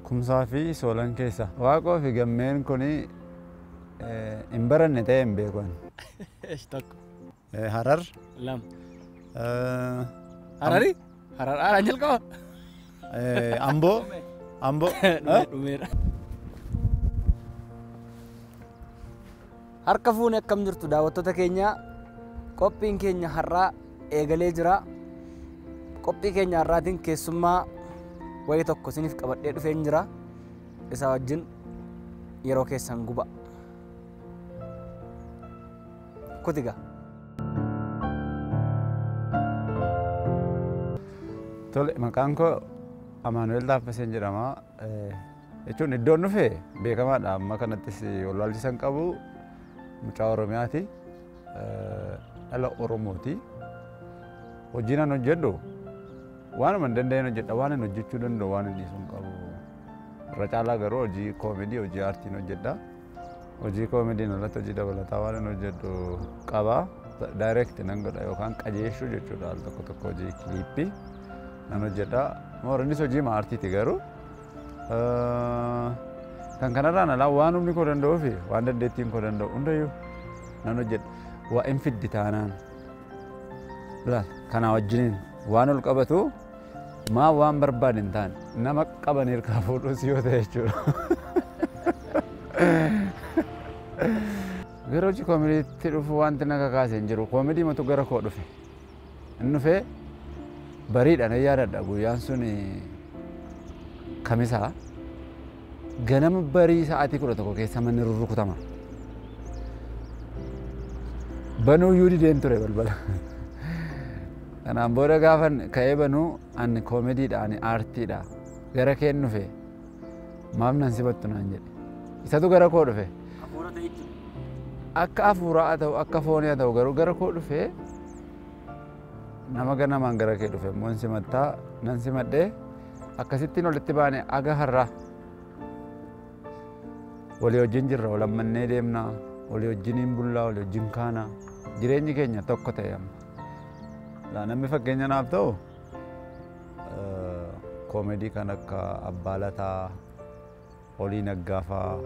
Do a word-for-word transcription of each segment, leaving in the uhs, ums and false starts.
Kumsaa fi Soolan keessa. Waaqoo fi gammeen kuni hin baranne ta'e hin beekan. Tokko. Harar. Lam. Harari? Harar haaraan jalqaba? Amboo. Amboo. Dhumeera. Harka fuunee akkam jirtu daawwattoota keenya. Qophiin keenya har'aa eegalee jira. Qophii keenya har'aatiin keessummaa wayii tokko isiniif qabadhee dhufeen jira. Isa wajjin yeroo keessan guba. Kutiga. Tole, maqaan koo Amaanu'eel Taaffaseen jedhama. Jechuun iddoon dhufe beekamaadha. Amma kanattis wallaalchisan qabu mucaa Oromiyaati. Dhala Oromooti. Hojiin an hojjedhu waanuma hin danda'in hojjedha. Waan hin hojjechuu danda'u waan hin dhiisuu hin qabu. Irra caalaa garuu hojii koomedii, hojii aartiin hojjedha. Hojii koomediin irratti hojii dabalataa waan hin hojjedhu qaba. Daayireekti nan godha yookaan qajeelchuu jechuudha. Al tokko tokko hojii kiliippii nan hojjedha. Innis hojii aartiiti garuu. Kan kanarraan alaa waan humni koo danda'uu fi waan dandeettiin koo danda'u hundayyuu nan hojjedha. Waa hin fiddi taanaan. Kanaa wajjiniin waan ol qabatu maa waan barbaade hin taane nama qaban hirkaa fuudhuus yoo ta'e jechuudha. Gara hojii koomediitti dhufu wanti na kakaase hin jiru. Koomedii matu gara koo dhufe. Inni dhufee bariidha na yaadadha. Guyyaan sun kamisaa ganama barii sa'aatii kudha tokko keessa manni rurrukutama. Banuu iyyuu dideen ture balbala. Kanaan booda gaafan ka'ee banuu ani koomediidha, ani aartiidha. Gara keen dhufe maaf nan sibattu naan jedhe. Isatu gara koo dhufe. Akka hafuuraa haa ta'u, akka foonii haa ta'u garuu gara koo dhufe nama ganamaan gara kee dhufe immoo simattaa nan simadhee akkasittiin walitti baane aga har'aa walii wajjin jirra, walammannee deemna, walii wajjiniin bullaa, walii wajjin kaana. Jireenyi keenya tokko ta'e amma. Namni fakkeenya naaf ta'u koomedii kan akka Abbaa Lataa, Olii Naggaafaa,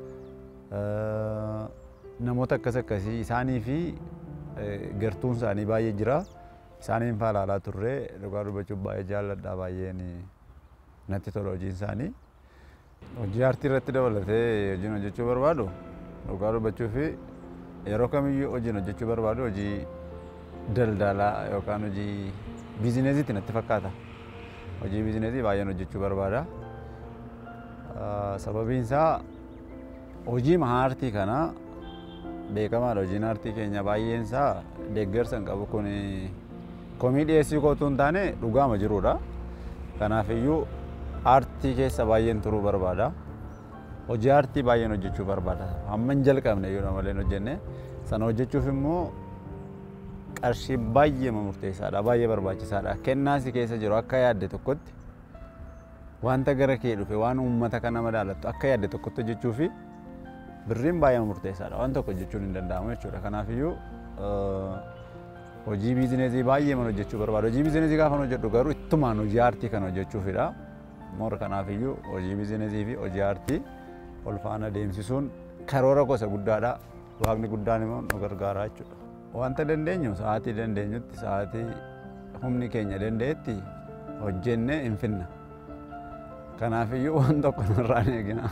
namoota akkas akkasii isaanii fi gartuun isaanii baay'ee jira. Isaaniin faa ilaalaa turre dhugaa dubbachuuf baay'ee jaalladha, baay'een natti tola hojiin isaanii. Hojii aartii irratti dabalatee hojiin hojjechuu barbaadu dhugaa dubbachuuf yeroo kamiyyuu hojiin hojjechuu barbaadu hojii daldalaa yookaan hojii biizineesiitti natti fakkaata. Hojii biizineesii baay'een hojjechuu barbaada. Sababiin isaa hojii aartii kana beekamaadha. Hojiin aartii keenya baay'een isaa deeggarsa hin qabu. Kun komii dhiyeessii kootu hin taane dhugaama jirudha. Kanaafiyyuu aartii keessa baay'een turuu barbaada. Hojii aartii baay'een hojjechuu barbaada. Amma hin jalqabne yoo malee hin hojjenne sana hojjechuuf immoo qarshii baay'ee murteessaadha, baay'ee barbaachisaadha. Kennaasi keessa jiru akka yaadde tokkotti wanta gara kee dhufe waan uummata kana madaalattu akka yaadde tokkotti hojjechuu fi birriin baay'ee murteessaadha. Waan tokko hojjechuun hin danda'amu jechuudha. Kanaafiyyuu hojii biizineesii baay'ee man hojjechuu barbaada. Hojii biizineesii gaafa hojjedhu garuu ittumaan hojii aartii kana hojjechuufidha. Moora kanaafiyyuu hojii biizineesii fi hojii aartii ol faana deemsisuun karoora gosa guddaadha. Waaqni guddaan immoo nu gargaara jechuudha. Wanta dandeenyu sa'aatii dandeenyutti sa'aatii humni keenya danda'etti hojjennee hin finna. Kanaafiyyuu waan tokko narraa hin eegina.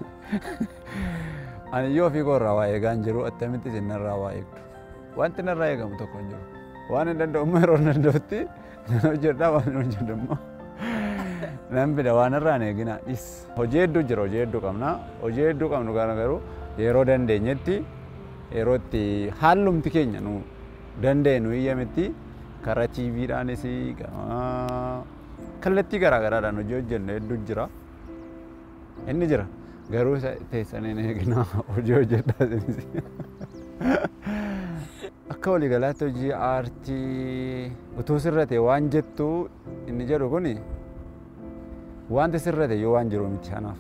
Ani yoo ofii koo irraa waa eegaa hin jiru, attamitti isin narraa waa eegdu. Wanti narraa eegamu tokko hin jiru. Waan hin danda'ummaa yeroo hin danda'utti nan hojjedhaa, waan hin hojjedhu immoo nan fida. Waan irraa hin eegina. Hojii hedduu jira, hojii hedduu qabna. Hojii hedduu qabnu garuu yeroo dandeenyetti yeroo itti haalumti keenya nu danda'e nu iyyametti karaa tiiviidhaanis kallattii garaa garaadhaan hojii hojjennu hedduu jira. Inni jira garuu teessanii hin eegina, hojii hojjedhaa isinis. Akka waliigalaatti hojii aartii utuu sirra ta'e waan jettu inni jedhu kuni wanti sirra ta'e yoo waan jiru miti kanaaf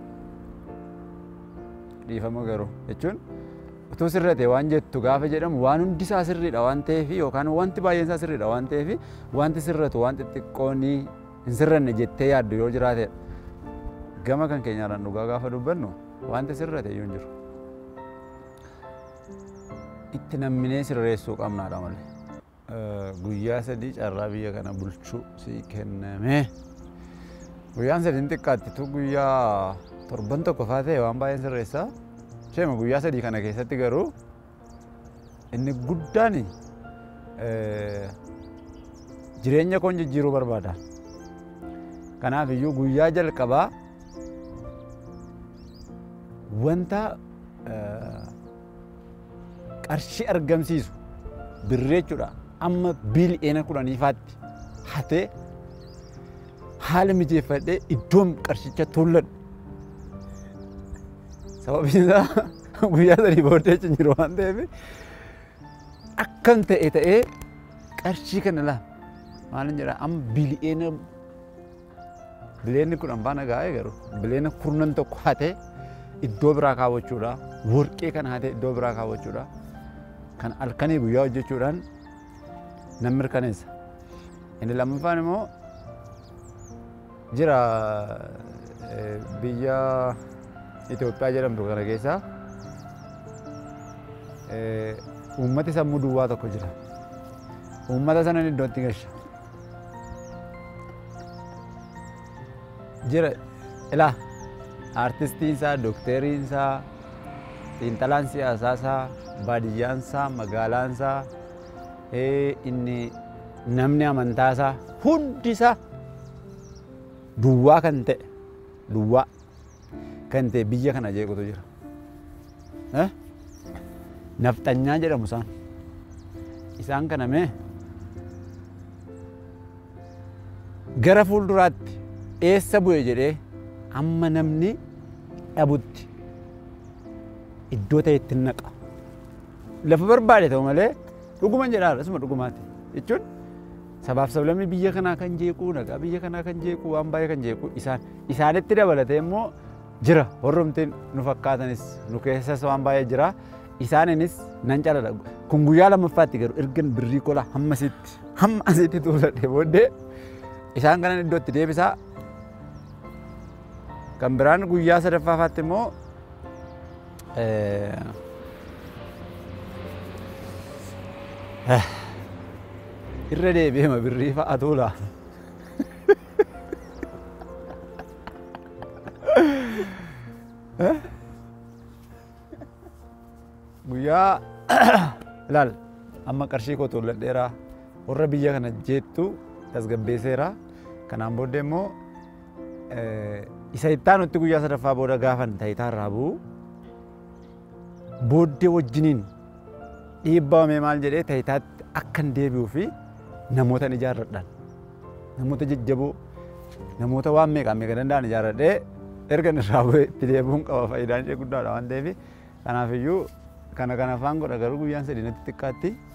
dhiifama garuu jechuun utuu sirra ta'e waan jettu gaafa jedhamu waan hundi isaa sirriidha waan ta'eef yookaan wanti baay'een isaa sirriidha waan ta'eef wanti sirratu waan xixiqqoon hin sirranne jettee yaaddu yoo jiraate gama kan keenyaadhaan dhugaa gaafa dubbannu wanta sirrate iyyuu hin jiru. Itti namminee sirreessuu qabnaadha malee. Guyyaa sadii carraa biyya kana bulchuu si kenname. Guyyaan sadiin xiqqaattitu guyyaa torban tokko faa ta'e waan baay'een sirreessaa. Sheema guyyaa sadii kana keessatti garuu inni guddaan jireenya koon jijjiiruu barbaada. Kanaaf iyyuu guyyaa jalqabaa wanta qarshii argamsiisu birrii jechuudha. Amma biiliyoona kudhaniifaatti hatee haala mijeeffadhee iddoon qarshicha tolladhu. Sababiin isaa guyyaa sadii booddee achi hin jiru waan ta'eef akkam ta'e ta'ee qarshii kana laa maalin jedhaa amma biiliyoona biliyoonni kudhan baana gaa'ee garuu biliyoona kurnan tokko hatee iddoo biraa kaawwachuudha. Warqee kana hatee iddoo biraa kaawwachuudha. Kan halkanii guyyaa hojjechuudhaan nan mirkaneessa. Inni lammaffaan immoo jira biyya Itoophiyaa jedhamtu kana keessa uummati sammuu duwwaa tokko jira. Uummata sanan iddootti galcha. Jira ilaa artistiinsaa, dookteriinsaa, xiinxalaan siyaasaasaa, baadiyyaansaa, magaalaansaa, inni namni amantaasaa hundisaa duwwaa kan ta'e duwwaa kan ta'e biyya kana jeequtu jira. Nafxanyaa jedhamu isaan. Isaan kana mee gara fuulduraatti eessa bu'e jedhee amma namni dhabutti iddoo ta'etti naqa. Lafa barbaade ta'u malee dhuguma jedhaa asuma dhugumaati jechuun sabaaf sablammii biyya kanaa kan jeequu nagaa biyya kanaa kan jeequu waan baay'ee kan jeequu isaan isaanitti dabalatee immoo jira warrumtiin nu fakkaatanis nu keessas waan baay'ee jira isaaniinis nan caladha. Kun guyyaa lammaffaatti garuu ergan birrii kola hamma asitti hamma asitti tuuladhe booddee isaan kanan iddootti deebisaa. Kan biraan guyyaa sadaffaafaatti immoo irra deebi'ema birrii fa'a tuula. Guyyaa ilaal amma qarshii koo tuuladheera warra biyya kana jeettu tasgabbeesseera. Kanaan booddee immoo isa ittaanutti guyyaa sadaffaa booda gaafan ta'itaa irraa bu'u booddee wajjiniin dhiibbamee maal jedhee ta'itaatti akkan deebi'uu fi namoota ijaarradhaan namoota jajjaboo namoota waan meeqaa meeqa danda'an ijaarradhee erga irraa bu'ee itti deebi'uun qaba faayidaan ishee guddaadha waan ta'eef kanaaf iyyuu kana kana afaan godha garuu guyyaan sadii natti xiqqaatti